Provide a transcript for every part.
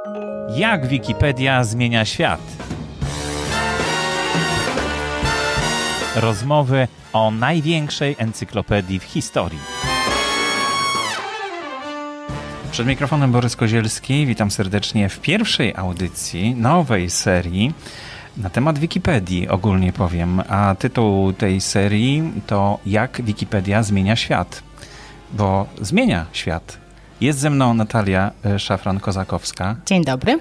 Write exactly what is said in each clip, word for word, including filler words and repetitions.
Jak Wikipedia zmienia świat? Rozmowy o największej encyklopedii w historii. Przed mikrofonem Borys Kozielski. Witam serdecznie w pierwszej audycji nowej serii na temat Wikipedii, ogólnie powiem. A tytuł tej serii to Jak Wikipedia zmienia świat. Bo zmienia świat. Jest ze mną Natalia Szafran-Kozakowska. Dzień dobry.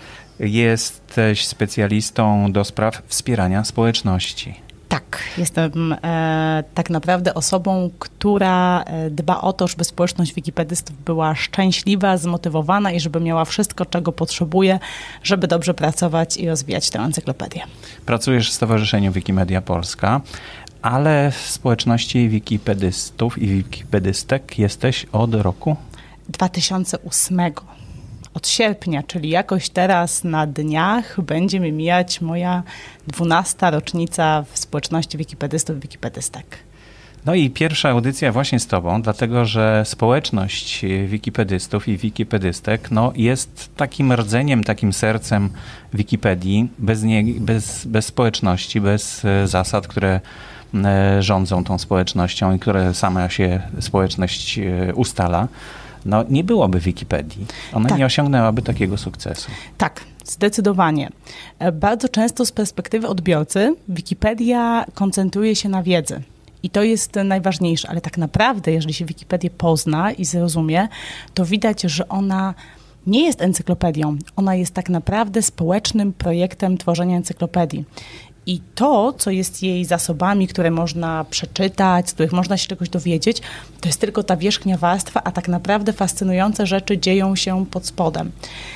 Jesteś specjalistą do spraw wspierania społeczności. Tak, jestem e, tak naprawdę osobą, która dba o to, żeby społeczność wikipedystów była szczęśliwa, zmotywowana i żeby miała wszystko, czego potrzebuje, żeby dobrze pracować i rozwijać tę encyklopedię. Pracujesz w Stowarzyszeniu Wikimedia Polska, ale w społeczności wikipedystów i wikipedystek jesteś od roku? dwa tysiące ósmego. Od sierpnia, czyli jakoś teraz na dniach będzie mi mijać moja dwunasta rocznica w społeczności wikipedystów i wikipedystek. No i pierwsza audycja właśnie z tobą, dlatego że społeczność wikipedystów i wikipedystek no, jest takim rdzeniem, takim sercem Wikipedii. Bez, nie, bez, bez społeczności, bez zasad, które rządzą tą społecznością i które sama się społeczność ustala, no nie byłoby Wikipedii. Ona tak. nie osiągnęłaby takiego sukcesu. Tak, zdecydowanie. Bardzo często z perspektywy odbiorcy Wikipedia koncentruje się na wiedzy. I to jest najważniejsze, ale tak naprawdę, jeżeli się Wikipedię pozna i zrozumie, to widać, że ona nie jest encyklopedią. Ona jest tak naprawdę społecznym projektem tworzenia encyklopedii. I to, co jest jej zasobami, które można przeczytać, z których można się czegoś dowiedzieć, to jest tylko ta wierzchnia warstwa, a tak naprawdę fascynujące rzeczy dzieją się pod spodem.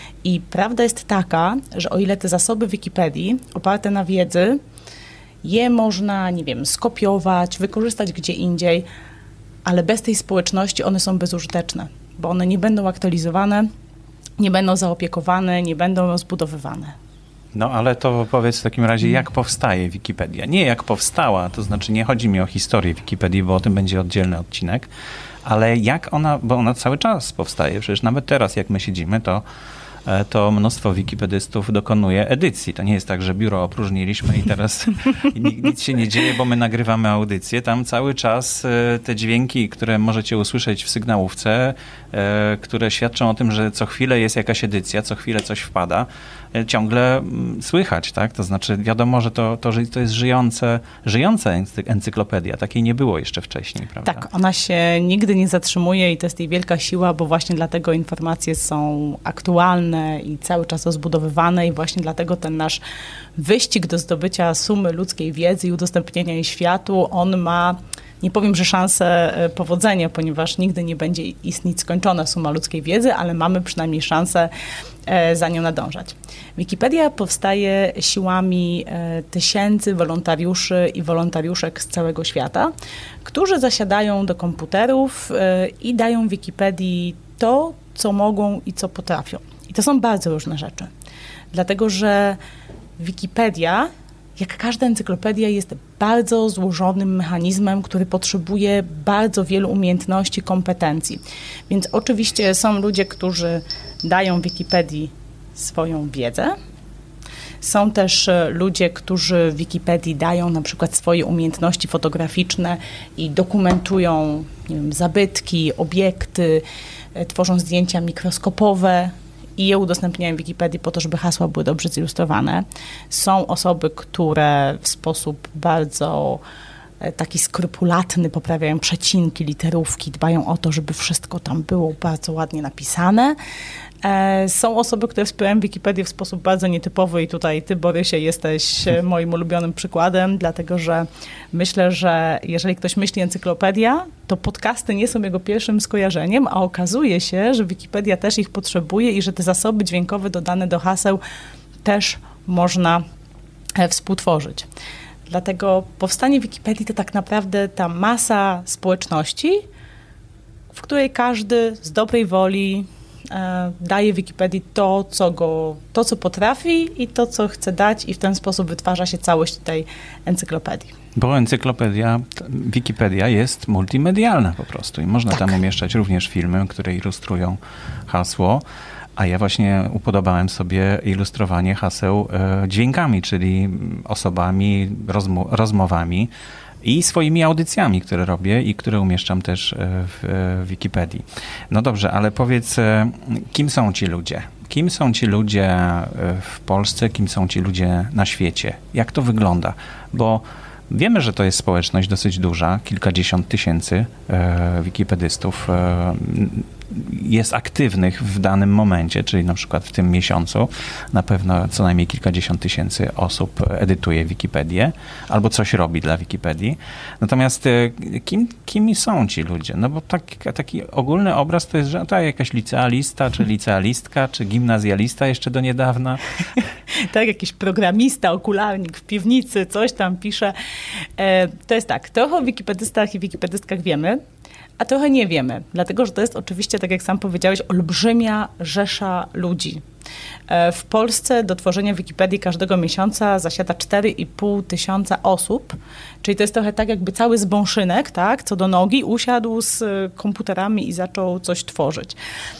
I prawda jest taka, że o ile te zasoby Wikipedii oparte na wiedzy, je można, nie wiem, skopiować, wykorzystać gdzie indziej, ale bez tej społeczności one są bezużyteczne, bo one nie będą aktualizowane, nie będą zaopiekowane, nie będą rozbudowywane. No ale to powiedz w takim razie, jak powstaje Wikipedia? Nie jak powstała, to znaczy nie chodzi mi o historię Wikipedii, bo o tym będzie oddzielny odcinek, ale jak ona, bo ona cały czas powstaje, przecież nawet teraz jak my siedzimy, to to mnóstwo wikipedystów dokonuje edycji. To nie jest tak, że biuro opróżniliśmy i teraz nic się nie dzieje, bo my nagrywamy audycję. Tam cały czas te dźwięki, które możecie usłyszeć w sygnałówce, które świadczą o tym, że co chwilę jest jakaś edycja, co chwilę coś wpada, ciągle słychać, tak? To znaczy wiadomo, że to, to, że to jest żyjące, żyjąca encyklopedia. Takiej nie było jeszcze wcześniej, prawda? Tak, ona się nigdy nie zatrzymuje i to jest jej wielka siła, bo właśnie dlatego informacje są aktualne i cały czas rozbudowywane i właśnie dlatego ten nasz wyścig do zdobycia sumy ludzkiej wiedzy i udostępnienia jej światu, on ma, nie powiem, że szansę powodzenia, ponieważ nigdy nie będzie istnieć skończona suma ludzkiej wiedzy, ale mamy przynajmniej szansę za nią nadążać. Wikipedia powstaje siłami tysięcy wolontariuszy i wolontariuszek z całego świata, którzy zasiadają do komputerów i dają Wikipedii to, co mogą i co potrafią. I to są bardzo różne rzeczy, dlatego że Wikipedia, jak każda encyklopedia, jest bardzo złożonym mechanizmem, który potrzebuje bardzo wielu umiejętności, kompetencji. Więc oczywiście są ludzie, którzy dają Wikipedii swoją wiedzę. Są też ludzie, którzy Wikipedii dają na przykład swoje umiejętności fotograficzne i dokumentują, nie wiem, zabytki, obiekty, tworzą zdjęcia mikroskopowe i je udostępniają w Wikipedii po to, żeby hasła były dobrze zilustrowane. Są osoby, które w sposób bardzo taki skrupulatny poprawiają przecinki, literówki, dbają o to, żeby wszystko tam było bardzo ładnie napisane. Są osoby, które wspierają Wikipedię w sposób bardzo nietypowy i tutaj ty, Borysie, jesteś moim ulubionym przykładem, dlatego że myślę, że jeżeli ktoś myśli encyklopedia, to podcasty nie są jego pierwszym skojarzeniem, a okazuje się, że Wikipedia też ich potrzebuje i że te zasoby dźwiękowe dodane do haseł też można współtworzyć. Dlatego powstanie Wikipedii to tak naprawdę ta masa społeczności, w której każdy z dobrej woli daje Wikipedii to, co go, to, co potrafi i to, co chce dać i w ten sposób wytwarza się całość tej encyklopedii. Bo encyklopedia, Wikipedia jest multimedialna po prostu i można tak. tam umieszczać również filmy, które ilustrują hasło, A ja właśnie upodobałem sobie ilustrowanie haseł e, dźwiękami, czyli osobami, rozmo- rozmowami i swoimi audycjami, które robię i które umieszczam też w, w Wikipedii. No dobrze, ale powiedz, kim są ci ludzie? Kim są ci ludzie w Polsce, kim są ci ludzie na świecie? Jak to wygląda? Bo wiemy, że to jest społeczność dosyć duża, kilkadziesiąt tysięcy e, wikipedystów e, jest aktywnych w danym momencie, czyli na przykład w tym miesiącu na pewno co najmniej kilkadziesiąt tysięcy osób edytuje Wikipedię albo coś robi dla Wikipedii. Natomiast e, kim, kim są ci ludzie? No bo tak, taki ogólny obraz to jest, że to jakaś licealista, czy licealistka, czy gimnazjalista jeszcze do niedawna. Tak, jakiś programista, okularnik w piwnicy, coś tam pisze. E, to jest tak, trochę o wikipedystach i wikipedystkach wiemy, a trochę nie wiemy, dlatego że to jest oczywiście, tak jak sam powiedziałeś, olbrzymia rzesza ludzi. E, w Polsce do tworzenia Wikipedii każdego miesiąca zasiada cztery i pół tysiąca osób, czyli to jest trochę tak jakby cały zbąszynek, tak, co do nogi, usiadł z komputerami i zaczął coś tworzyć.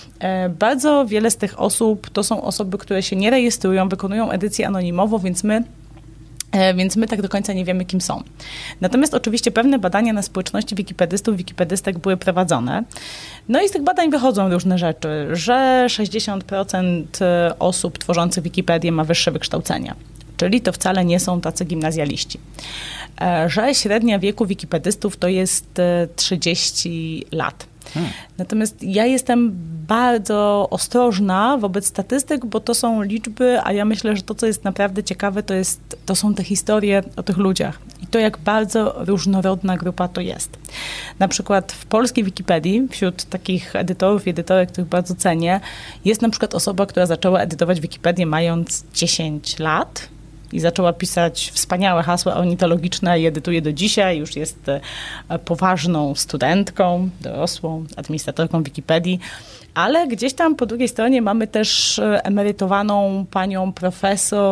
Bardzo wiele z tych osób to są osoby, które się nie rejestrują, wykonują edycję anonimowo, więc my, więc my tak do końca nie wiemy, kim są. Natomiast oczywiście pewne badania na społeczności wikipedystów, wikipedystek były prowadzone. No i z tych badań wychodzą różne rzeczy, że sześćdziesiąt procent osób tworzących Wikipedię ma wyższe wykształcenie. Czyli to wcale nie są tacy gimnazjaliści. Że średnia wieku wikipedystów to jest trzydzieści lat. Hmm. Natomiast ja jestem bardzo ostrożna wobec statystyk, bo to są liczby, a ja myślę, że to, co jest naprawdę ciekawe, to, jest, to są te historie o tych ludziach. I to, jak bardzo różnorodna grupa to jest. Na przykład w polskiej Wikipedii, wśród takich edytorów i edytorek, których bardzo cenię, jest na przykład osoba, która zaczęła edytować Wikipedię mając dziesięć lat. I zaczęła pisać wspaniałe hasła ornitologiczne i edytuje do dzisiaj. Już jest poważną studentką, dorosłą, administratorką Wikipedii. Ale gdzieś tam po drugiej stronie mamy też emerytowaną panią profesor,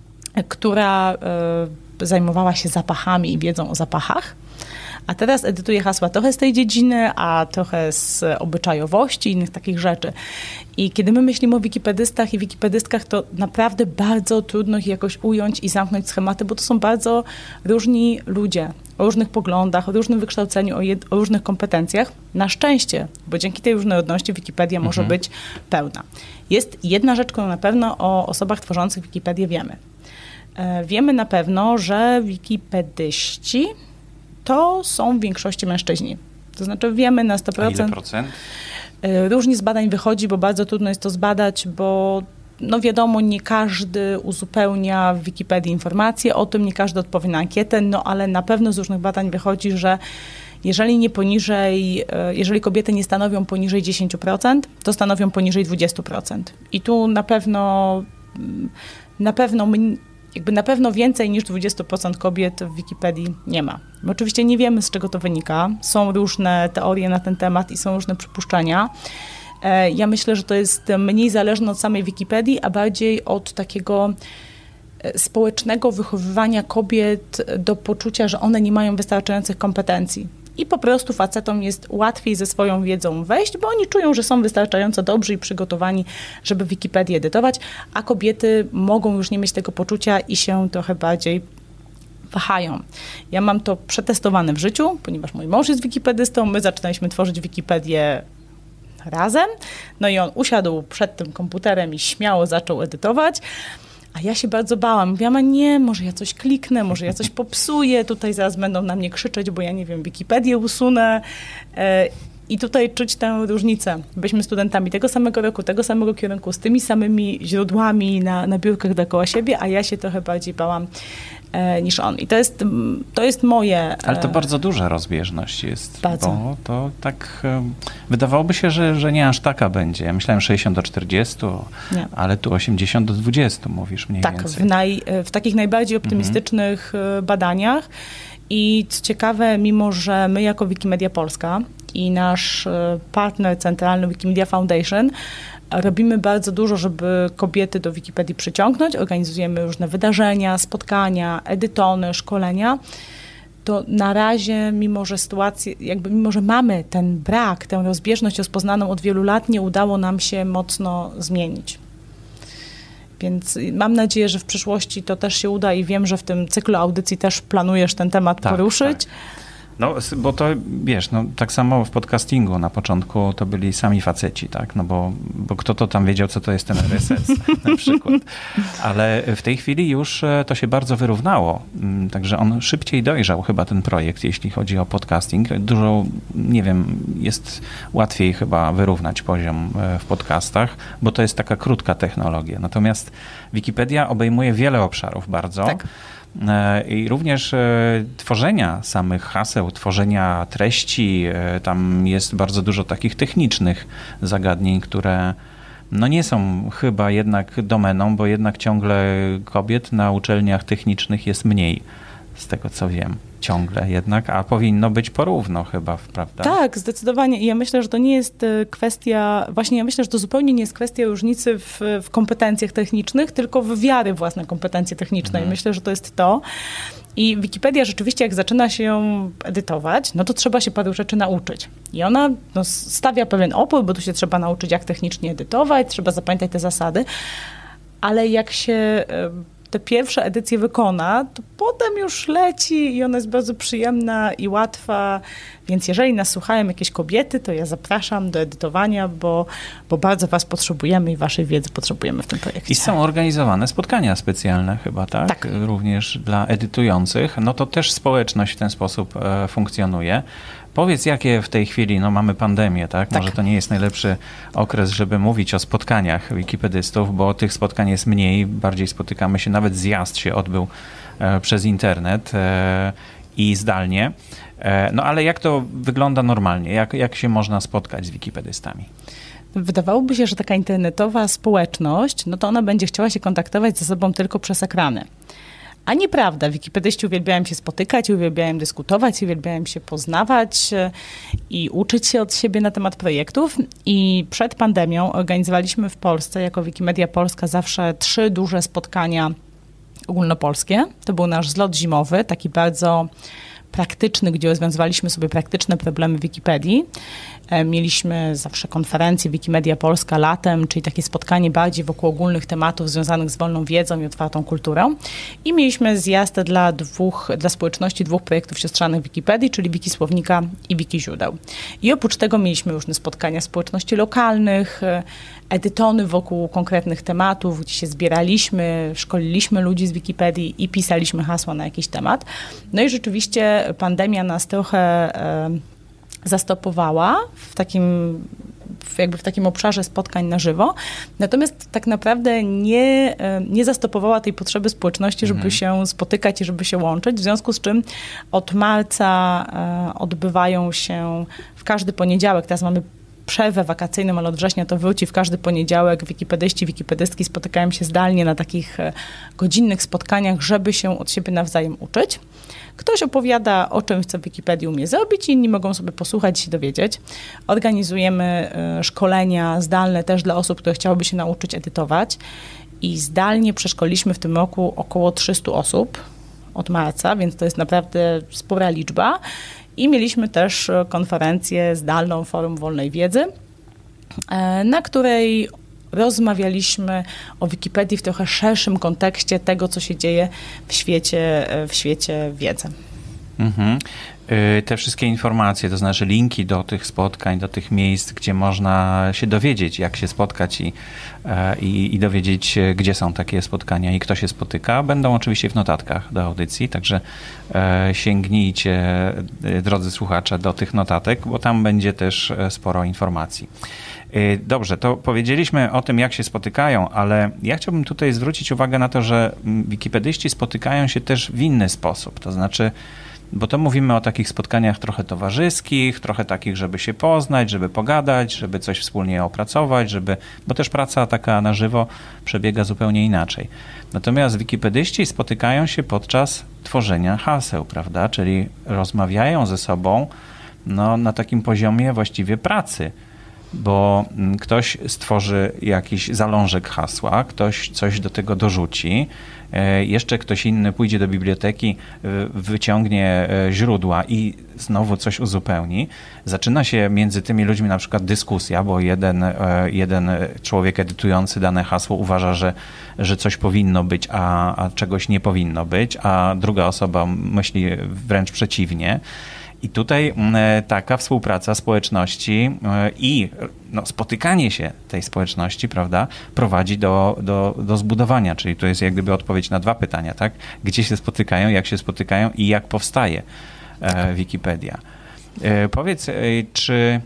która zajmowała się zapachami i wiedzą o zapachach. A teraz edytuje hasła trochę z tej dziedziny, a trochę z obyczajowości i innych takich rzeczy. I kiedy my myślimy o wikipedystach i wikipedystkach, to naprawdę bardzo trudno ich jakoś ująć i zamknąć schematy, bo to są bardzo różni ludzie, o różnych poglądach, o różnym wykształceniu, o, jed- o różnych kompetencjach. Na szczęście, bo dzięki tej różnorodności Wikipedia może mhm. być pełna. Jest jedna rzecz, którą na pewno o osobach tworzących Wikipedię wiemy. E, wiemy na pewno, że wikipedyści to są w większości mężczyźni. To znaczy wiemy na sto procent. A ile procent? Różnie z badań wychodzi, bo bardzo trudno jest to zbadać, bo no wiadomo, nie każdy uzupełnia w Wikipedii informacje o tym, nie każdy odpowie na ankietę, no ale na pewno z różnych badań wychodzi, że jeżeli nie poniżej, jeżeli kobiety nie stanowią poniżej dziesięć procent, to stanowią poniżej dwadzieścia procent. I tu na pewno na pewno jakby na pewno więcej niż dwadzieścia procent kobiet w Wikipedii nie ma. My oczywiście nie wiemy, z czego to wynika. Są różne teorie na ten temat i są różne przypuszczenia. Ja myślę, że to jest mniej zależne od samej Wikipedii, a bardziej od takiego społecznego wychowywania kobiet do poczucia, że one nie mają wystarczających kompetencji. I po prostu facetom jest łatwiej ze swoją wiedzą wejść, bo oni czują, że są wystarczająco dobrzy i przygotowani, żeby Wikipedię edytować, a kobiety mogą już nie mieć tego poczucia i się trochę bardziej wahają. Ja mam to przetestowane w życiu, ponieważ mój mąż jest wikipedystą, my zaczynaliśmy tworzyć Wikipedię razem, no i on usiadł przed tym komputerem i śmiało zaczął edytować. A ja się bardzo bałam. Mówiłam, a nie, może ja coś kliknę, może ja coś popsuję, tutaj zaraz będą na mnie krzyczeć, bo ja nie wiem, Wikipedię usunę. I tutaj czuć tę różnicę. Byliśmy studentami tego samego roku, tego samego kierunku, z tymi samymi źródłami na, na biurkach dookoła siebie, a ja się trochę bardziej bałam e, niż on. I to jest, to jest moje... E, Ale to bardzo duża rozbieżność jest, bardzo. Bo to tak e, wydawałoby się, że, że nie aż taka będzie. Ja myślałem sześćdziesiąt do czterdziestu, nie. Ale tu osiemdziesiąt do dwudziestu mówisz mniej tak, więcej. Tak, w, naj, w takich najbardziej optymistycznych mhm. badaniach. I co ciekawe, mimo że my jako Wikimedia Polska i nasz partner centralny Wikimedia Foundation robimy bardzo dużo, żeby kobiety do Wikipedii przyciągnąć, organizujemy różne wydarzenia, spotkania, edytony, szkolenia, to na razie, mimo że sytuację, jakby mimo że mamy ten brak, tę rozbieżność rozpoznaną od wielu lat, nie udało nam się mocno zmienić. Więc mam nadzieję, że w przyszłości to też się uda i wiem, że w tym cyklu audycji też planujesz ten temat tak, poruszyć. Tak. No, bo to, wiesz, no, tak samo w podcastingu na początku to byli sami faceci, tak, no bo, bo kto to tam wiedział, co to jest ten R S S na przykład. Ale w tej chwili już to się bardzo wyrównało, także on szybciej dojrzał chyba ten projekt, jeśli chodzi o podcasting. Dużo, nie wiem, jest łatwiej chyba wyrównać poziom w podcastach, bo to jest taka krótka technologia. Natomiast Wikipedia obejmuje wiele obszarów bardzo. Tak. I również tworzenia samych haseł, tworzenia treści, tam jest bardzo dużo takich technicznych zagadnień, które no nie są chyba jednak domeną, bo jednak ciągle kobiet na uczelniach technicznych jest mniej, z tego co wiem. Ciągle jednak, a powinno być porówno chyba, prawda? Tak, zdecydowanie. I ja myślę, że to nie jest kwestia, właśnie ja myślę, że to zupełnie nie jest kwestia różnicy w, w kompetencjach technicznych, tylko w wiary własne kompetencje techniczne. Mhm. I myślę, że to jest to. I Wikipedia rzeczywiście, jak zaczyna się ją edytować, no to trzeba się paru rzeczy nauczyć. I ona no, stawia pewien opór, bo tu się trzeba nauczyć, jak technicznie edytować, trzeba zapamiętać te zasady, ale jak się te pierwsze edycje wykona, to potem już leci i ona jest bardzo przyjemna i łatwa, więc jeżeli nas słuchają jakieś kobiety, to ja zapraszam do edytowania, bo, bo bardzo was potrzebujemy i waszej wiedzy potrzebujemy w tym projekcie. I są organizowane spotkania specjalne chyba, tak? Tak. Również dla edytujących. No to też społeczność w ten sposób e, funkcjonuje. Powiedz, jakie w tej chwili, no mamy pandemię, tak? tak? Może to nie jest najlepszy okres, żeby mówić o spotkaniach wikipedystów, bo tych spotkań jest mniej, bardziej spotykamy się, nawet zjazd się odbył e, przez internet e, i zdalnie. E, no ale jak to wygląda normalnie? Jak, jak się można spotkać z wikipedystami? Wydawałoby się, że taka internetowa społeczność, no to ona będzie chciała się kontaktować ze sobą tylko przez ekrany. A nieprawda, wikipedyści uwielbiają się spotykać, uwielbiają dyskutować, uwielbiają się poznawać i uczyć się od siebie na temat projektów. I przed pandemią organizowaliśmy w Polsce, jako Wikimedia Polska, zawsze trzy duże spotkania ogólnopolskie. To był nasz zlot zimowy, taki bardzo praktyczny, gdzie rozwiązywaliśmy sobie praktyczne problemy Wikipedii. Mieliśmy zawsze konferencję Wikimedia Polska latem, czyli takie spotkanie bardziej wokół ogólnych tematów związanych z wolną wiedzą i otwartą kulturą. I mieliśmy zjazd dla dwóch, dla społeczności dwóch projektów siostrzanych Wikipedii, czyli Wikisłownika i Wikiźródeł. I oprócz tego mieliśmy różne spotkania społeczności lokalnych, edytony wokół konkretnych tematów, gdzie się zbieraliśmy, szkoliliśmy ludzi z Wikipedii i pisaliśmy hasła na jakiś temat. No i rzeczywiście pandemia nas trochę e, zastopowała w takim, w jakby w takim obszarze spotkań na żywo. Natomiast tak naprawdę nie, nie zastopowała tej potrzeby społeczności, żeby mhm. się spotykać i żeby się łączyć. W związku z czym od marca e, odbywają się w każdy poniedziałek, teraz mamy przerwę wakacyjną, ale od września to wróci w każdy poniedziałek. Wikipedyści, wikipedystki spotykają się zdalnie na takich godzinnych spotkaniach, żeby się od siebie nawzajem uczyć. Ktoś opowiada, o czym chce w Wikipedii umie zrobić, inni mogą sobie posłuchać i się dowiedzieć. Organizujemy szkolenia zdalne też dla osób, które chciałyby się nauczyć edytować i zdalnie przeszkoliliśmy w tym roku około trzysta osób od marca, więc to jest naprawdę spora liczba. I mieliśmy też konferencję zdalną Forum Wolnej Wiedzy, na której rozmawialiśmy o Wikipedii w trochę szerszym kontekście tego, co się dzieje w świecie, w świecie wiedzy. Mhm. Te wszystkie informacje, to znaczy linki do tych spotkań, do tych miejsc, gdzie można się dowiedzieć, jak się spotkać i, i, i dowiedzieć, gdzie są takie spotkania i kto się spotyka, będą oczywiście w notatkach do audycji, także sięgnijcie, drodzy słuchacze, do tych notatek, bo tam będzie też sporo informacji. Dobrze, to powiedzieliśmy o tym, jak się spotykają, ale ja chciałbym tutaj zwrócić uwagę na to, że wikipedyści spotykają się też w inny sposób, to znaczy, bo to mówimy o takich spotkaniach trochę towarzyskich, trochę takich, żeby się poznać, żeby pogadać, żeby coś wspólnie opracować, żeby, bo też praca taka na żywo przebiega zupełnie inaczej. Natomiast wikipedyści spotykają się podczas tworzenia haseł, prawda, czyli rozmawiają ze sobą no, na takim poziomie właściwie pracy. bo ktoś stworzy jakiś zalążek hasła, ktoś coś do tego dorzuci, jeszcze ktoś inny pójdzie do biblioteki, wyciągnie źródła i znowu coś uzupełni. Zaczyna się między tymi ludźmi na przykład dyskusja, bo jeden, jeden człowiek edytujący dane hasło uważa, że, że coś powinno być, a, a czegoś nie powinno być, a druga osoba myśli wręcz przeciwnie. I tutaj taka współpraca społeczności i no, spotykanie się tej społeczności, prawda, prowadzi do, do, do zbudowania, czyli to jest jak gdyby odpowiedź na dwa pytania, tak? Gdzie się spotykają, jak się spotykają i jak powstaje e, Wikipedia. E, powiedz, e, czy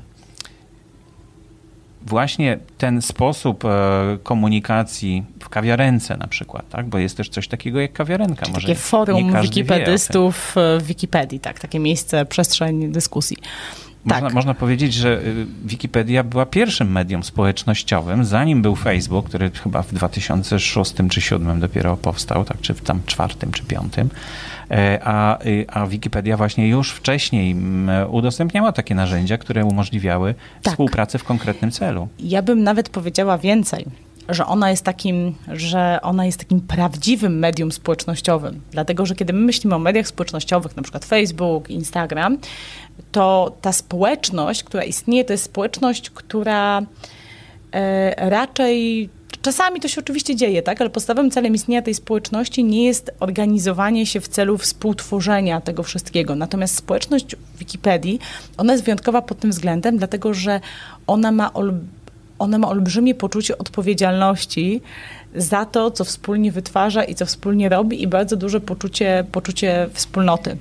właśnie ten sposób e, komunikacji w kawiarence na przykład, tak? Bo jest też coś takiego jak kawiarenka. Czyli może takie forum wikipedystów w Wikipedii, tak? Takie miejsce, przestrzeń dyskusji. Można, Tak. można powiedzieć, że Wikipedia była pierwszym medium społecznościowym, zanim był Facebook, który chyba w dwa tysiące szóstym czy dwa tysiące siódmym dopiero powstał, tak, czy w tam czwartym czy piątym. A, a Wikipedia właśnie już wcześniej udostępniała takie narzędzia, które umożliwiały tak. współpracę w konkretnym celu. Ja bym nawet powiedziała więcej, że ona jest takim, że ona jest takim prawdziwym medium społecznościowym. Dlatego, że kiedy my myślimy o mediach społecznościowych, na przykład Facebook, Instagram, to ta społeczność, która istnieje, to jest społeczność, która e, raczej czasami to się oczywiście dzieje, tak, ale podstawowym celem istnienia tej społeczności nie jest organizowanie się w celu współtworzenia tego wszystkiego. Natomiast społeczność Wikipedii, ona jest wyjątkowa pod tym względem, dlatego, że ona ma olbrzymie Ona ma olbrzymie poczucie odpowiedzialności za to, co wspólnie wytwarza i co wspólnie robi i bardzo duże poczucie, poczucie wspólnoty.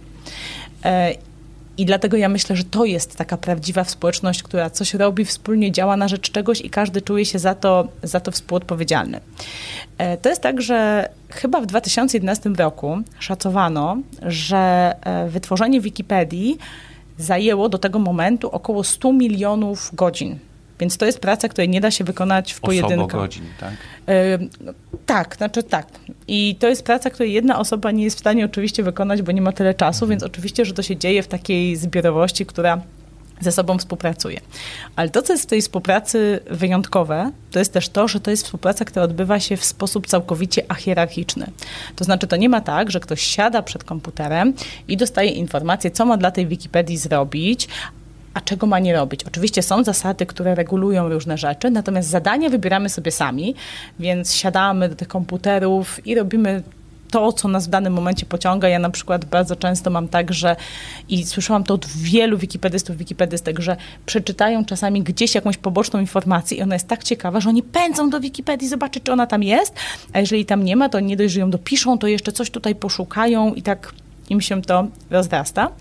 I dlatego ja myślę, że to jest taka prawdziwa społeczność, która coś robi, wspólnie działa na rzecz czegoś i każdy czuje się za to, za to współodpowiedzialny. To jest tak, że chyba w dwa tysiące jedenastym roku szacowano, że wytworzenie Wikipedii zajęło do tego momentu około stu milionów godzin. Więc to jest praca, której nie da się wykonać w pojedynkę. Osobo godzin, tak? Yy, tak, znaczy tak. I to jest praca, której jedna osoba nie jest w stanie oczywiście wykonać, bo nie ma tyle czasu, mhm. więc oczywiście, że to się dzieje w takiej zbiorowości, która ze sobą współpracuje. Ale to, co jest w tej współpracy wyjątkowe, to jest też to, że to jest współpraca, która odbywa się w sposób całkowicie ahierarchiczny. To znaczy, to nie ma tak, że ktoś siada przed komputerem i dostaje informację, co ma dla tej Wikipedii zrobić, a czego ma nie robić. Oczywiście są zasady, które regulują różne rzeczy, natomiast zadania wybieramy sobie sami, więc siadamy do tych komputerów i robimy to, co nas w danym momencie pociąga. Ja na przykład bardzo często mam tak, że i słyszałam to od wielu wikipedystów, wikipedystek, że przeczytają czasami gdzieś jakąś poboczną informację i ona jest tak ciekawa, że oni pędzą do Wikipedii zobaczyć, czy ona tam jest, a jeżeli tam nie ma, to nie dość, że ją dopiszą, to jeszcze coś tutaj poszukają i tak im się to rozrasta.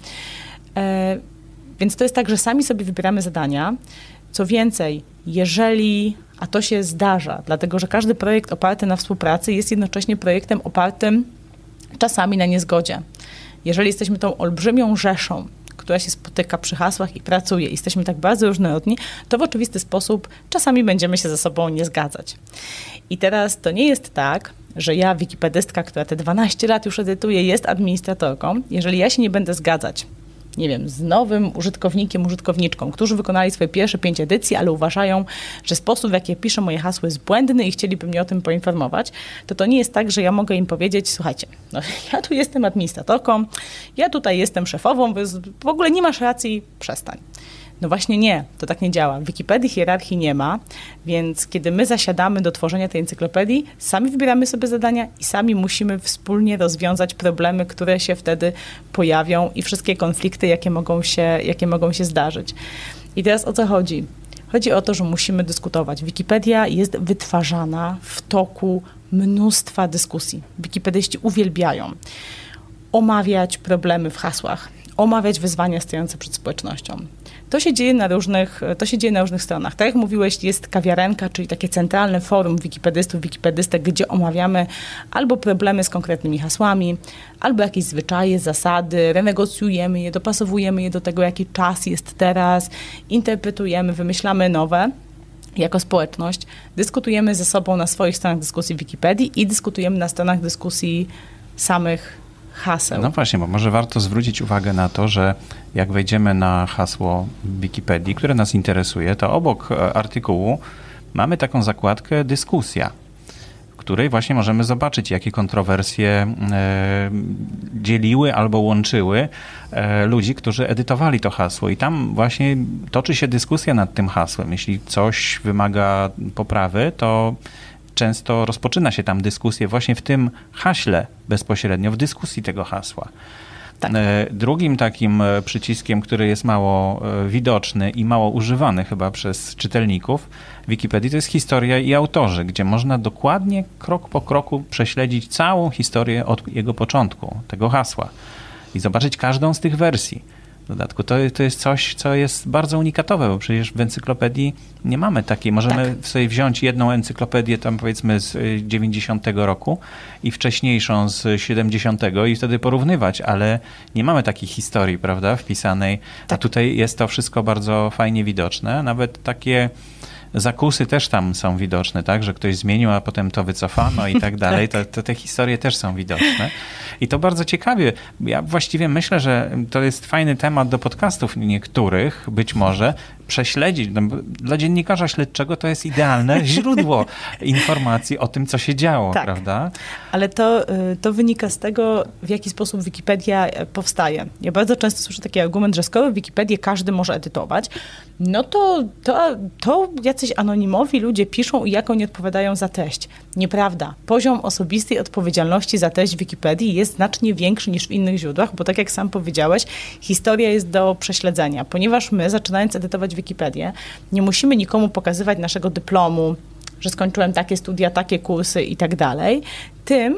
E- Więc to jest tak, że sami sobie wybieramy zadania. Co więcej, jeżeli, a to się zdarza, dlatego że każdy projekt oparty na współpracy jest jednocześnie projektem opartym czasami na niezgodzie. Jeżeli jesteśmy tą olbrzymią rzeszą, która się spotyka przy hasłach i pracuje, i jesteśmy tak bardzo różnorodni, to w oczywisty sposób czasami będziemy się ze sobą nie zgadzać. I teraz to nie jest tak, że ja, wikipedystka, która te dwanaście lat już edytuje, jest administratorką. Jeżeli ja się nie będę zgadzać, nie wiem, z nowym użytkownikiem, użytkowniczką, którzy wykonali swoje pierwsze pięć edycji, ale uważają, że sposób, w jaki ja piszę moje hasło, jest błędny i chcieliby mnie o tym poinformować, to to nie jest tak, że ja mogę im powiedzieć, słuchajcie, no, ja tu jestem administratorką, ja tutaj jestem szefową, w ogóle nie masz racji, przestań. No właśnie nie, to tak nie działa. W Wikipedii hierarchii nie ma, więc kiedy my zasiadamy do tworzenia tej encyklopedii, sami wybieramy sobie zadania i sami musimy wspólnie rozwiązać problemy, które się wtedy pojawią i wszystkie konflikty, jakie mogą się, jakie mogą się zdarzyć. I teraz o co chodzi? Chodzi o to, że musimy dyskutować. Wikipedia jest wytwarzana w toku mnóstwa dyskusji. Wikipedyści uwielbiają omawiać problemy w hasłach, omawiać wyzwania stojące przed społecznością. To się dzieje na różnych, to się dzieje na różnych stronach. Tak jak mówiłeś, jest kawiarenka, czyli takie centralne forum wikipedystów, wikipedystek, gdzie omawiamy albo problemy z konkretnymi hasłami, albo jakieś zwyczaje, zasady, renegocjujemy je, dopasowujemy je do tego, jaki czas jest teraz, interpretujemy, wymyślamy nowe. Jako społeczność dyskutujemy ze sobą na swoich stronach dyskusji w Wikipedii i dyskutujemy na stronach dyskusji samych haseł. No właśnie, bo może warto zwrócić uwagę na to, że jak wejdziemy na hasło Wikipedii, które nas interesuje, to obok artykułu mamy taką zakładkę dyskusja, w której właśnie możemy zobaczyć, jakie kontrowersje e, dzieliły albo łączyły e, ludzi, którzy edytowali to hasło. I tam właśnie toczy się dyskusja nad tym hasłem. Jeśli coś wymaga poprawy, to często rozpoczyna się tam dyskusję właśnie w tym haśle bezpośrednio, w dyskusji tego hasła. Tak. Drugim takim przyciskiem, który jest mało widoczny i mało używany chyba przez czytelników Wikipedii, to jest historia i autorzy, gdzie można dokładnie krok po kroku prześledzić całą historię od jego początku, tego hasła i zobaczyć każdą z tych wersji. W dodatku to, to jest coś, co jest bardzo unikatowe, bo przecież w encyklopedii nie mamy takiej. Możemy tak. sobie wziąć jedną encyklopedię tam powiedzmy z dziewięćdziesiątego roku i wcześniejszą z siedemdziesiątego i wtedy porównywać, ale nie mamy takiej historii, prawda, wpisanej. Tak. A tutaj jest to wszystko bardzo fajnie widoczne. Nawet takie zakusy też tam są widoczne, tak, że ktoś zmienił, a potem to wycofano i tak dalej, to, to te historie też są widoczne. I to bardzo ciekawie. Ja właściwie myślę, że to jest fajny temat do podcastów niektórych, być może, prześledzić. No, dla dziennikarza śledczego to jest idealne źródło informacji o tym, co się działo, tak. prawda? Ale to, to wynika z tego, w jaki sposób Wikipedia powstaje. Ja bardzo często słyszę taki argument, że skoro Wikipedię każdy może edytować, no to, to, to jacyś anonimowi ludzie piszą i jak oni odpowiadają za treść. Nieprawda. Poziom osobistej odpowiedzialności za treść Wikipedii jest znacznie większy niż w innych źródłach, bo tak jak sam powiedziałeś, historia jest do prześledzenia, ponieważ my, zaczynając edytować Wikipedię, nie musimy nikomu pokazywać naszego dyplomu, że skończyłem takie studia, takie kursy i tak dalej. Tym,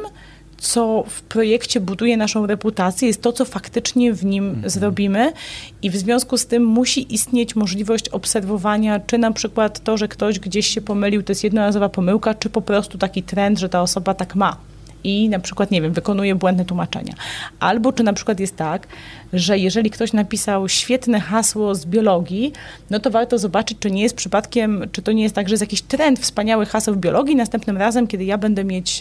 co w projekcie buduje naszą reputację, jest to, co faktycznie w nim mhm. zrobimy i w związku z tym musi istnieć możliwość obserwowania, czy na przykład to, że ktoś gdzieś się pomylił, to jest jednorazowa pomyłka, czy po prostu taki trend, że ta osoba tak ma i na przykład, nie wiem, wykonuje błędne tłumaczenia. Albo czy na przykład jest tak, że jeżeli ktoś napisał świetne hasło z biologii, no to warto zobaczyć, czy nie jest przypadkiem, czy to nie jest tak, że jest jakiś trend wspaniałych haseł w biologii. Następnym razem, kiedy ja będę mieć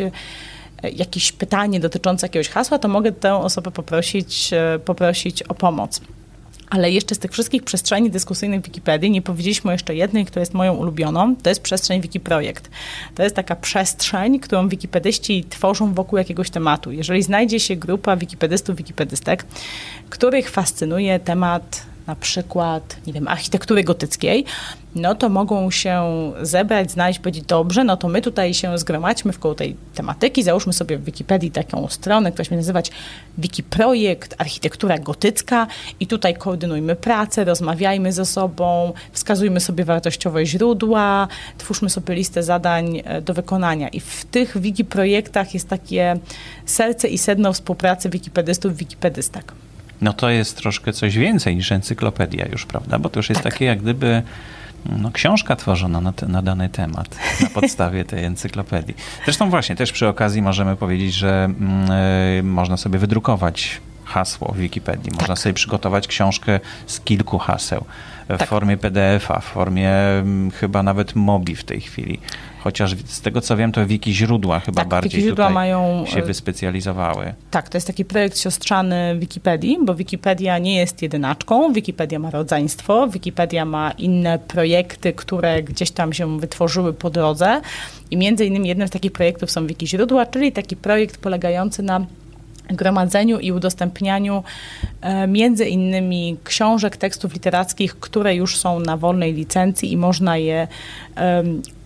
jakieś pytanie dotyczące jakiegoś hasła, to mogę tę osobę poprosić, poprosić o pomoc. Ale jeszcze z tych wszystkich przestrzeni dyskusyjnych w Wikipedii nie powiedzieliśmy jeszcze jednej, która jest moją ulubioną, to jest przestrzeń Wikiprojekt. To jest taka przestrzeń, którą wikipedyści tworzą wokół jakiegoś tematu. Jeżeli znajdzie się grupa wikipedystów, wikipedystek, których fascynuje temat na przykład, nie wiem, architektury gotyckiej, no to mogą się zebrać, znaleźć, powiedzieć, dobrze, no to my tutaj się zgromadźmy wkoło tej tematyki, załóżmy sobie w Wikipedii taką stronę, która się nazywać Wikiprojekt, architektura gotycka i tutaj koordynujmy pracę, rozmawiajmy ze sobą, wskazujmy sobie wartościowe źródła, twórzmy sobie listę zadań do wykonania. I w tych wikiprojektach jest takie serce i sedno współpracy wikipedystów, wikipedystek. No to jest troszkę coś więcej niż encyklopedia już, prawda? Bo to już jest tak. takie jak gdyby no, książka tworzona na, te, na dany temat na podstawie tej encyklopedii. Zresztą właśnie też przy okazji możemy powiedzieć, że y, można sobie wydrukować hasło w Wikipedii. Można tak. sobie przygotować książkę z kilku haseł w tak. formie P D F a, w formie m, chyba nawet Mobi w tej chwili. Chociaż z tego, co wiem, to wiki źródła chyba tak, bardziej wiki źródła tutaj mają, się wyspecjalizowały. Tak, to jest taki projekt siostrzany Wikipedii, bo Wikipedia nie jest jedynaczką. Wikipedia ma rodzeństwo, Wikipedia ma inne projekty, które gdzieś tam się wytworzyły po drodze i między innymi jednym z takich projektów są wiki źródła, czyli taki projekt polegający na gromadzeniu i udostępnianiu e, między innymi książek, tekstów literackich, które już są na wolnej licencji i można je e,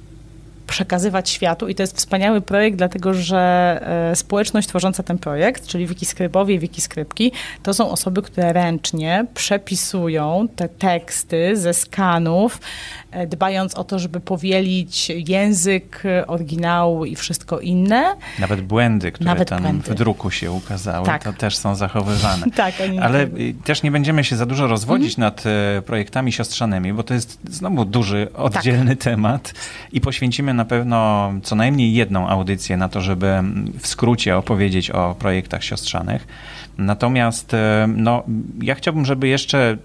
przekazywać światu i to jest wspaniały projekt, dlatego że e, społeczność tworząca ten projekt, czyli wikiskrybowie i wikiskrypki, to są osoby, które ręcznie przepisują te teksty ze skanów, e, dbając o to, żeby powielić język oryginału i wszystko inne. Nawet błędy, które Nawet tam błędy. w druku się ukazały, tak. to też są zachowywane. tak, oni Ale tak. też nie będziemy się za dużo rozwodzić mhm. nad e, projektami siostrzanymi, bo to jest znowu duży, oddzielny tak. temat i poświęcimy na pewno co najmniej jedną audycję na to, żeby w skrócie opowiedzieć o projektach siostrzanych. Natomiast no, ja chciałbym, żeby jeszcze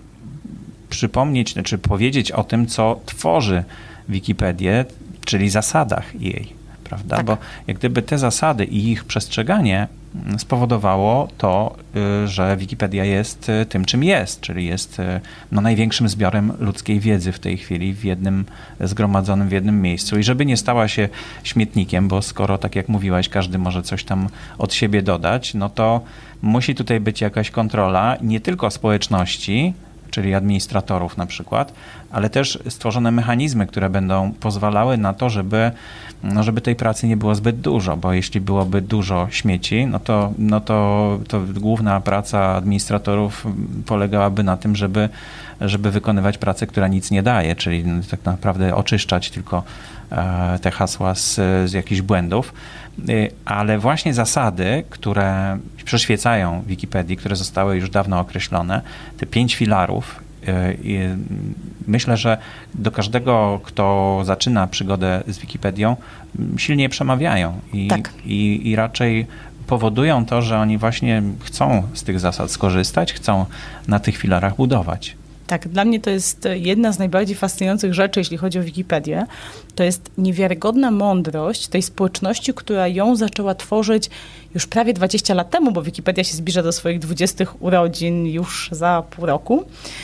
przypomnieć, czy powiedzieć o tym, co tworzy Wikipedię, czyli zasadach jej. prawda? Tak. Bo jak gdyby te zasady i ich przestrzeganie spowodowało to, że Wikipedia jest tym, czym jest, czyli jest no, największym zbiorem ludzkiej wiedzy w tej chwili, w jednym, zgromadzonym w jednym miejscu. I żeby nie stała się śmietnikiem, bo skoro, tak jak mówiłaś, każdy może coś tam od siebie dodać, no to musi tutaj być jakaś kontrola nie tylko społeczności, czyli administratorów na przykład, ale też stworzone mechanizmy, które będą pozwalały na to, żeby, no żeby tej pracy nie było zbyt dużo, bo jeśli byłoby dużo śmieci, no to, no to, to główna praca administratorów polegałaby na tym, żeby, żeby wykonywać pracę, która nic nie daje, czyli tak naprawdę oczyszczać tylko te hasła z, z jakichś błędów. Ale właśnie zasady, które przyświecają Wikipedii, które zostały już dawno określone, te pięć filarów, myślę, że do każdego, kto zaczyna przygodę z Wikipedią, silnie przemawiają i, tak. i, i raczej powodują to, że oni właśnie chcą z tych zasad skorzystać, chcą na tych filarach budować. Tak, dla mnie to jest jedna z najbardziej fascynujących rzeczy, jeśli chodzi o Wikipedię. To jest niewiarygodna mądrość tej społeczności, która ją zaczęła tworzyć już prawie dwadzieścia lat temu, bo Wikipedia się zbliża do swoich dwudziestych urodzin już za pół roku.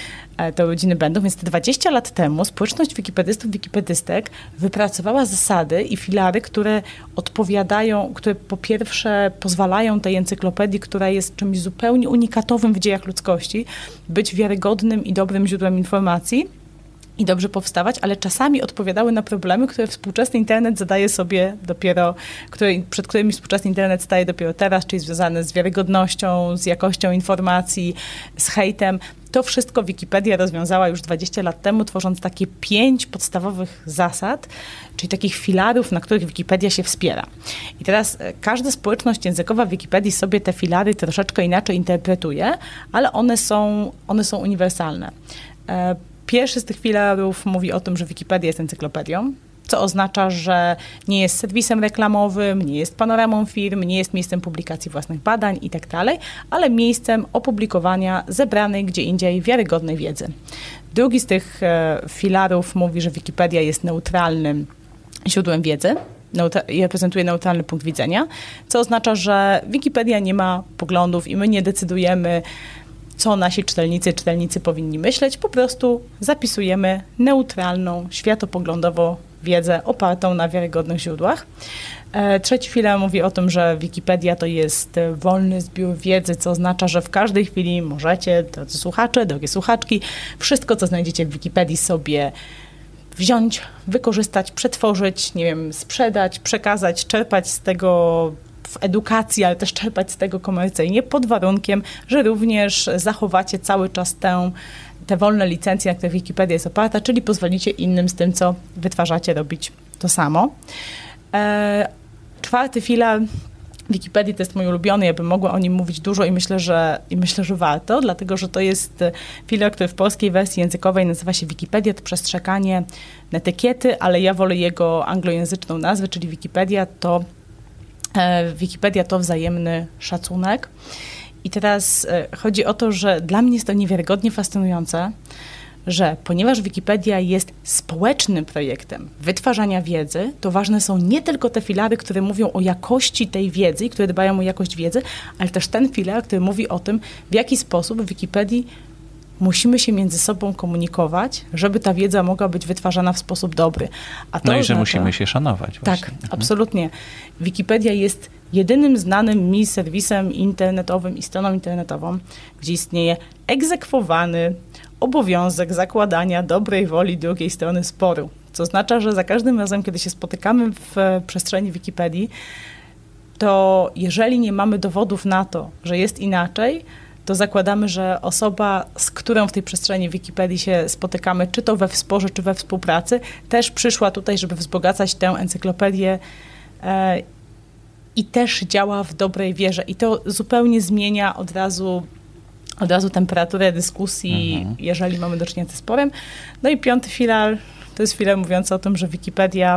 Te urodziny będą, więc te dwadzieścia lat temu społeczność wikipedystów, wikipedystek wypracowała zasady i filary, które odpowiadają, które po pierwsze pozwalają tej encyklopedii, która jest czymś zupełnie unikatowym w dziejach ludzkości, być wiarygodnym i dobrym źródłem informacji i dobrze powstawać, ale czasami odpowiadały na problemy, które współczesny internet zadaje sobie dopiero, które, przed którymi współczesny internet staje dopiero teraz, czyli związane z wiarygodnością, z jakością informacji, z hejtem. To wszystko Wikipedia rozwiązała już dwadzieścia lat temu, tworząc takie pięć podstawowych zasad, czyli takich filarów, na których Wikipedia się wspiera. I teraz każda społeczność językowa w Wikipedii sobie te filary troszeczkę inaczej interpretuje, ale one są, one są uniwersalne. Pierwszy z tych filarów mówi o tym, że Wikipedia jest encyklopedią, co oznacza, że nie jest serwisem reklamowym, nie jest panoramą firm, nie jest miejscem publikacji własnych badań i tak dalej, ale miejscem opublikowania zebranej gdzie indziej wiarygodnej wiedzy. Drugi z tych e, filarów mówi, że Wikipedia jest neutralnym źródłem wiedzy i reprezentuje neutralny punkt widzenia, co oznacza, że Wikipedia nie ma poglądów i my nie decydujemy, co nasi czytelnicy, czytelnicy powinni myśleć, po prostu zapisujemy neutralną, światopoglądowo wiedzę opartą na wiarygodnych źródłach. Trzeci filar mówi o tym, że Wikipedia to jest wolny zbiór wiedzy, co oznacza, że w każdej chwili możecie, drodzy słuchacze, drogie słuchaczki, wszystko, co znajdziecie w Wikipedii sobie wziąć, wykorzystać, przetworzyć, nie wiem, sprzedać, przekazać, czerpać z tego w edukacji, ale też czerpać z tego komercyjnie, pod warunkiem, że również zachowacie cały czas tę, te wolne licencje, na których Wikipedia jest oparta, czyli pozwolicie innym z tym, co wytwarzacie, robić to samo. E, czwarty filar Wikipedii to jest mój ulubiony, ja bym mogła o nim mówić dużo i myślę, że, i myślę, że warto, dlatego że to jest filar, który w polskiej wersji językowej nazywa się Wikipedia, to przestrzeganie etykiety, ale ja wolę jego anglojęzyczną nazwę, czyli Wikipedia to Wikipedia to wzajemny szacunek. I teraz chodzi o to, że dla mnie jest to niewiarygodnie fascynujące, że ponieważ Wikipedia jest społecznym projektem wytwarzania wiedzy, to ważne są nie tylko te filary, które mówią o jakości tej wiedzy, które dbają o jakość wiedzy, ale też ten filar, który mówi o tym, w jaki sposób w Wikipedii musimy się między sobą komunikować, żeby ta wiedza mogła być wytwarzana w sposób dobry. A to no i oznacza, że musimy się szanować. Właśnie. Tak, absolutnie. Wikipedia jest jedynym znanym mi serwisem internetowym i stroną internetową, gdzie istnieje egzekwowany obowiązek zakładania dobrej woli drugiej strony sporu. Co oznacza, że za każdym razem, kiedy się spotykamy w przestrzeni Wikipedii, to jeżeli nie mamy dowodów na to, że jest inaczej, to zakładamy, że osoba, z którą w tej przestrzeni Wikipedii się spotykamy, czy to we sporze, czy we współpracy, też przyszła tutaj, żeby wzbogacać tę encyklopedię e, i też działa w dobrej wierze. I to zupełnie zmienia od razu, od razu temperaturę dyskusji, mhm. jeżeli mamy do czynienia ze sporem. No i piąty filar, to jest filar mówiący o tym, że Wikipedia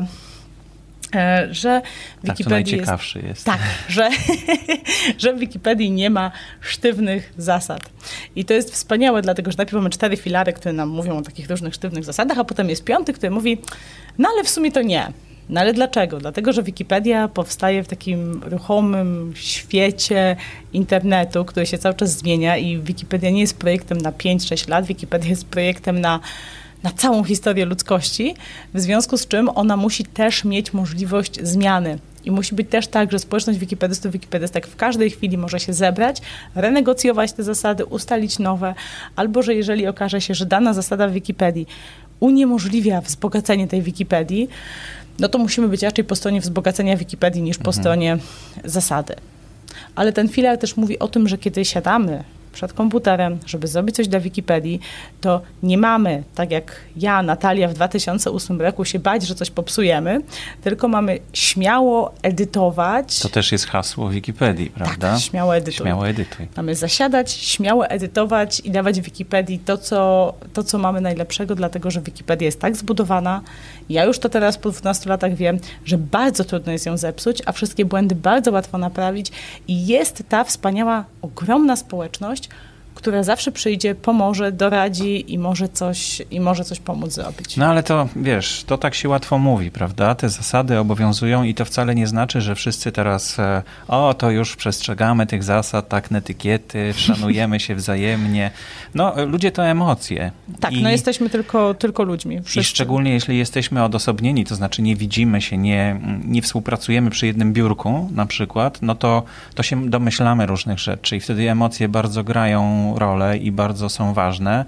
że w tak, Wikipedii to najciekawszy jest. jest, tak, że, że w Wikipedii nie ma sztywnych zasad. I to jest wspaniałe, dlatego że najpierw mamy cztery filary, które nam mówią o takich różnych sztywnych zasadach, a potem jest piąty, który mówi, no ale w sumie to nie. No ale dlaczego? Dlatego, że Wikipedia powstaje w takim ruchomym świecie internetu, który się cały czas zmienia i Wikipedia nie jest projektem na pięć sześć lat, Wikipedia jest projektem na, na całą historię ludzkości, w związku z czym ona musi też mieć możliwość zmiany. I musi być też tak, że społeczność wikipedystów, wikipedystek w każdej chwili może się zebrać, renegocjować te zasady, ustalić nowe, albo że jeżeli okaże się, że dana zasada w Wikipedii uniemożliwia wzbogacenie tej Wikipedii, no to musimy być raczej po stronie wzbogacenia Wikipedii niż po mhm. stronie zasady. Ale ten filar też mówi o tym, że kiedy siadamy przed komputerem, żeby zrobić coś dla Wikipedii, to nie mamy, tak jak ja, Natalia, w dwa tysiące ósmym roku się bać, że coś popsujemy, tylko mamy śmiało edytować. To też jest hasło Wikipedii, prawda? Tak, śmiało edytuj. Śmiało edytuj. Mamy zasiadać, śmiało edytować i dawać Wikipedii to co, to, co mamy najlepszego, dlatego że Wikipedia jest tak zbudowana. Ja już to teraz po dwunastu latach wiem, że bardzo trudno jest ją zepsuć, a wszystkie błędy bardzo łatwo naprawić i jest ta wspaniała, ogromna społeczność, która zawsze przyjdzie, pomoże, doradzi i może coś, i może coś pomóc zrobić. No ale to, wiesz, to tak się łatwo mówi, prawda? Te zasady obowiązują i to wcale nie znaczy, że wszyscy teraz, o, to już przestrzegamy tych zasad, tak, etykiety, szanujemy się wzajemnie. No, ludzie to emocje. Tak, I, no jesteśmy tylko, tylko ludźmi. Wszyscy. I szczególnie jeśli jesteśmy odosobnieni, to znaczy nie widzimy się, nie, nie współpracujemy przy jednym biurku na przykład, no to, to się domyślamy różnych rzeczy i wtedy emocje bardzo grają rolę i bardzo są ważne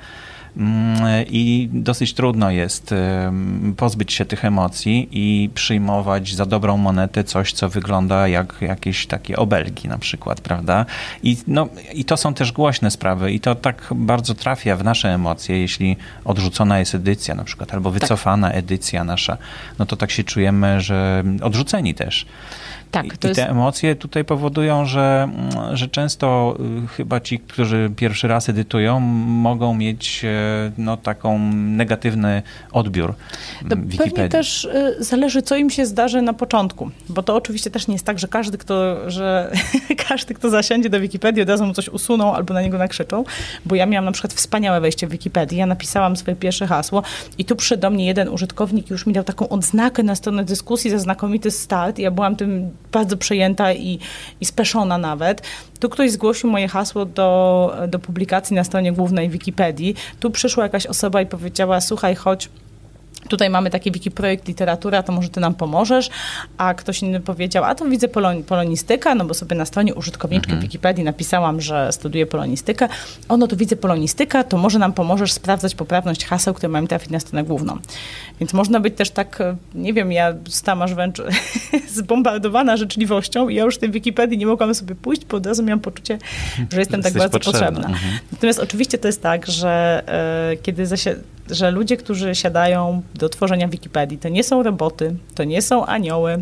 i dosyć trudno jest pozbyć się tych emocji i przyjmować za dobrą monetę coś, co wygląda jak jakieś takie obelgi na przykład, prawda? I, no, i to są też głośne sprawy i to tak bardzo trafia w nasze emocje, jeśli odrzucona jest edycja na przykład, albo wycofana tak. edycja nasza, no to tak się czujemy, że odrzuceni też. Tak, I, to I te jest... emocje tutaj powodują, że, że często chyba ci, którzy pierwszy raz edytują, mogą mieć no, taką negatywny odbiór to Wikipedii. Pewnie też y, zależy, co im się zdarzy na początku, bo to oczywiście też nie jest tak, że każdy, kto, że każdy, kto zasiądzie do Wikipedii, od razu mu coś usuną albo na niego nakrzyczą, bo ja miałam na przykład wspaniałe wejście w Wikipedii, ja napisałam swoje pierwsze hasło i tu przyszedł do mnie jeden użytkownik i już mi dał taką odznakę na stronę dyskusji za znakomity start i ja byłam tym bardzo przejęta i, i speszona nawet. Tu ktoś zgłosił moje hasło do, do publikacji na stronie głównej Wikipedii. Tu przyszła jakaś osoba i powiedziała, słuchaj, chodź, tutaj mamy taki wikiprojekt literatura, to może ty nam pomożesz, a ktoś inny powiedział, a to widzę polon- polonistyka, no bo sobie na stronie użytkowniczki mhm. Wikipedii napisałam, że studiuję polonistykę. O, no to widzę polonistyka, to może nam pomożesz sprawdzać poprawność haseł, które mają trafić na stronę główną. Więc można być też tak, nie wiem, ja zostałam aż wręcz zbombardowana życzliwością i ja już w tej Wikipedii nie mogłam sobie pójść, bo od razu miałam poczucie, że jestem tak bardzo potrzebna. potrzebna. Mhm. Natomiast oczywiście to jest tak, że e, kiedy zasie, że ludzie, którzy siadają do tworzenia Wikipedii, to nie są roboty, to nie są anioły,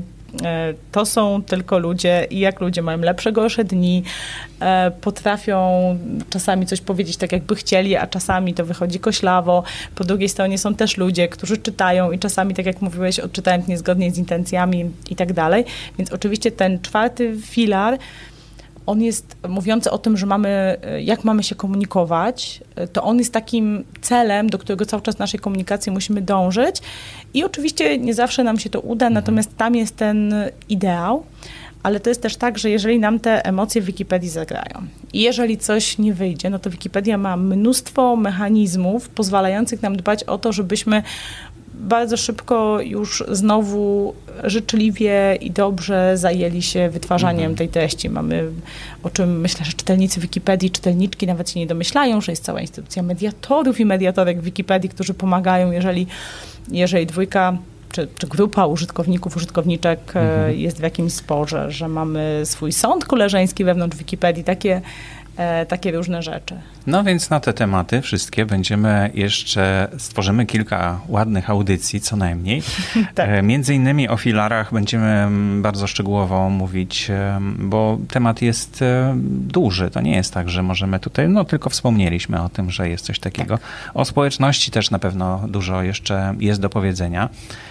to są tylko ludzie i jak ludzie mają lepsze, gorsze dni, potrafią czasami coś powiedzieć tak, jakby chcieli, a czasami to wychodzi koślawo. Po drugiej stronie są też ludzie, którzy czytają i czasami, tak jak mówiłeś, odczytają niezgodnie z intencjami i tak dalej. Więc oczywiście ten czwarty filar, on jest mówiący o tym, że mamy, jak mamy się komunikować, to on jest takim celem, do którego cały czas w naszej komunikacji musimy dążyć i oczywiście nie zawsze nam się to uda, natomiast tam jest ten ideał, ale to jest też tak, że jeżeli nam te emocje w Wikipedii zagrają i jeżeli coś nie wyjdzie, no to Wikipedia ma mnóstwo mechanizmów pozwalających nam dbać o to, żebyśmy bardzo szybko już znowu życzliwie i dobrze zajęli się wytwarzaniem mhm. tej treści. Mamy, o czym myślę, że czytelnicy Wikipedii, czytelniczki nawet się nie domyślają, że jest cała instytucja mediatorów i mediatorek w Wikipedii, którzy pomagają, jeżeli, jeżeli dwójka czy, czy grupa użytkowników, użytkowniczek mhm. jest w jakimś sporze, że mamy swój sąd koleżeński wewnątrz Wikipedii, takie takie różne rzeczy. No więc na te tematy wszystkie będziemy jeszcze, stworzymy kilka ładnych audycji co najmniej. tak. Między innymi o filarach będziemy bardzo szczegółowo mówić, bo temat jest duży. To nie jest tak, że możemy tutaj, no tylko wspomnieliśmy o tym, że jest coś takiego. Tak. O społeczności też na pewno dużo jeszcze jest do powiedzenia.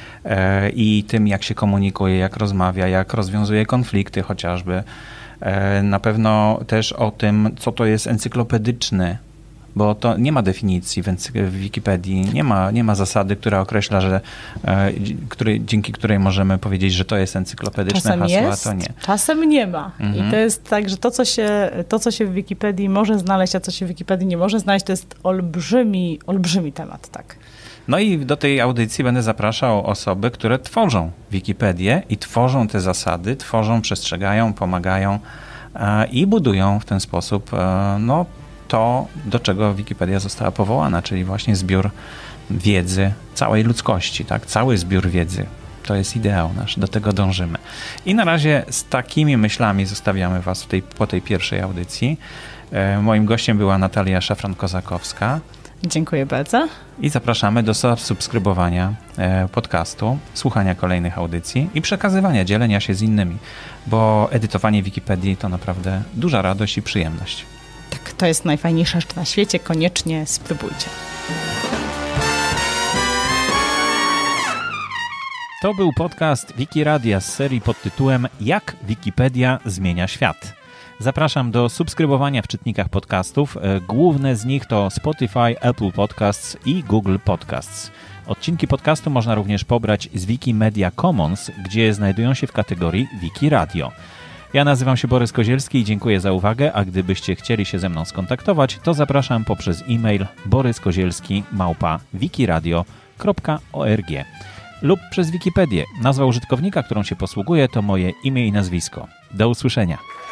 I tym, jak się komunikuje, jak rozmawia, jak rozwiązuje konflikty chociażby. Na pewno też o tym, co to jest encyklopedyczny bo to nie ma definicji w, w Wikipedii, nie ma, nie ma zasady, która określa, że e, który, dzięki której możemy powiedzieć, że to jest encyklopedyczne czasem hasło, jest, a to nie. Czasem nie ma. Mhm. I to jest tak, że to co, się, to, co się w Wikipedii może znaleźć, a co się w Wikipedii nie może znaleźć, to jest olbrzymi, olbrzymi temat, tak. No i do tej audycji będę zapraszał osoby, które tworzą Wikipedię i tworzą te zasady, tworzą, przestrzegają, pomagają e, i budują w ten sposób e, no, to, do czego Wikipedia została powołana, czyli właśnie zbiór wiedzy całej ludzkości, tak? Cały zbiór wiedzy. To jest ideał nasz, do tego dążymy. I na razie z takimi myślami zostawiamy Was w tej, po tej pierwszej audycji. E, moim gościem była Natalia Szafran-Kozakowska. Dziękuję bardzo. I zapraszamy do subskrybowania e, podcastu, słuchania kolejnych audycji i przekazywania, dzielenia się z innymi, bo edytowanie Wikipedii to naprawdę duża radość i przyjemność. Tak, to jest najfajniejsza rzecz na świecie, koniecznie spróbujcie. To był podcast Wikiradia z serii pod tytułem Jak Wikipedia zmienia świat. Zapraszam do subskrybowania w czytnikach podcastów. Główne z nich to Spotify, Apple Podcasts i Google Podcasts. Odcinki podcastu można również pobrać z Wikimedia Commons, gdzie znajdują się w kategorii Wikiradio. Ja nazywam się Borys Kozielski i dziękuję za uwagę, a gdybyście chcieli się ze mną skontaktować, to zapraszam poprzez e-mail boryskozielski małpa wikiradio kropka org lub przez Wikipedię. Nazwa użytkownika, którą się posługuję, to moje imię i nazwisko. Do usłyszenia.